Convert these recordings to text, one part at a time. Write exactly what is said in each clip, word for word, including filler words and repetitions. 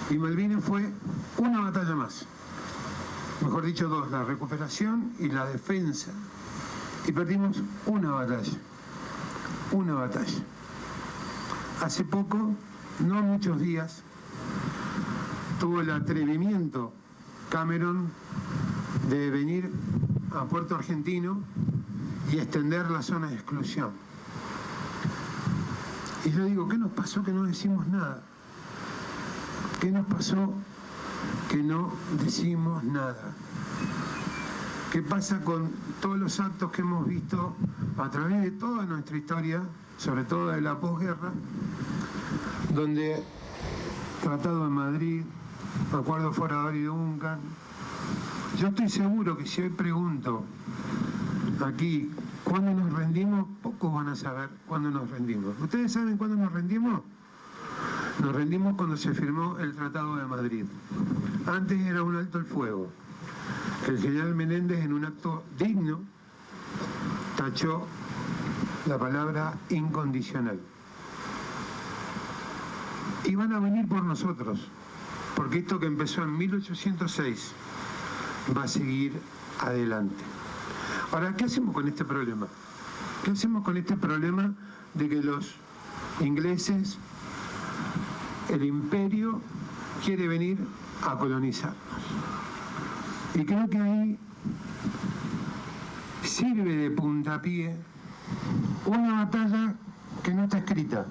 Y Malvinas fue una batalla más. Mejor dicho, dos, la recuperación y la defensa. Y perdimos una batalla. Una batalla. Hace poco, no muchos días, tuvo el atrevimiento Cameron de venir a Puerto Argentino y extender la zona de exclusión. Y yo digo, ¿qué nos pasó que no decimos nada? ¿Qué nos pasó que no decimos nada? ¿Qué pasa con todos los actos que hemos visto a través de toda nuestra historia, sobre todo de la posguerra, donde Tratado de Madrid, Acuerdo Forador y Duncan? Yo estoy seguro que si hoy pregunto aquí cuándo nos rendimos, pocos van a saber cuándo nos rendimos. ¿Ustedes saben cuándo nos rendimos? Nos rendimos cuando se firmó el Tratado de Madrid. Antes era un alto el fuego, que el general Menéndez, en un acto digno, tachó la palabra incondicional. Y van a venir por nosotros, porque esto que empezó en mil ochocientos seis va a seguir adelante. Ahora, ¿qué hacemos con este problema? ¿Qué hacemos con este problema de que los ingleses, el imperio, quiere venir a colonizarnos? Y creo que ahí sirve de puntapié una batalla que no está escrita.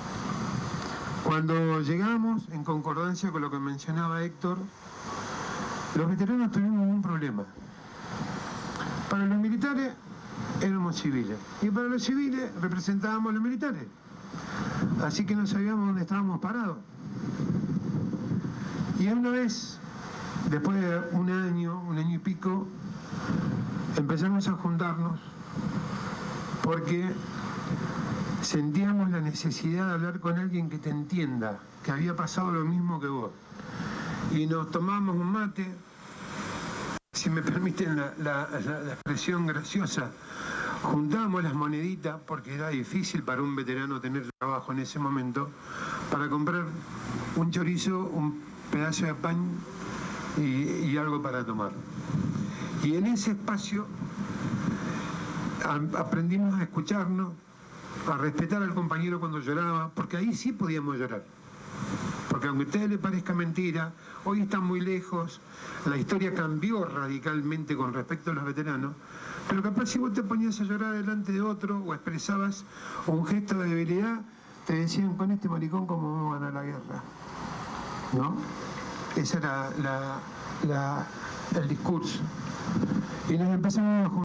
Cuando llegamos, en concordancia con lo que mencionaba Héctor, los veteranos tuvimos un problema. Para los militares éramos civiles, y para los civiles representábamos a los militares. Así que no sabíamos dónde estábamos parados. Y una vez, después de un año, un año y pico, empezamos a juntarnos porque sentíamos la necesidad de hablar con alguien que te entienda, que había pasado lo mismo que vos. Y nos tomamos un mate, si me permiten la, la, la, la expresión graciosa, juntamos las moneditas, porque era difícil para un veterano tener trabajo en ese momento, para comprar un chorizo, un pedazo de pan y, y algo para tomar. Y en ese espacio a, aprendimos a escucharnos, a respetar al compañero cuando lloraba, porque ahí sí podíamos llorar. Porque aunque a ustedes les parezca mentira, hoy están muy lejos, la historia cambió radicalmente con respecto a los veteranos, pero capaz si vos te ponías a llorar delante de otro o expresabas un gesto de debilidad, te decían, con este maricón cómo van a la guerra, ¿no? Ese era la, la, el discurso. Y nos empezamos a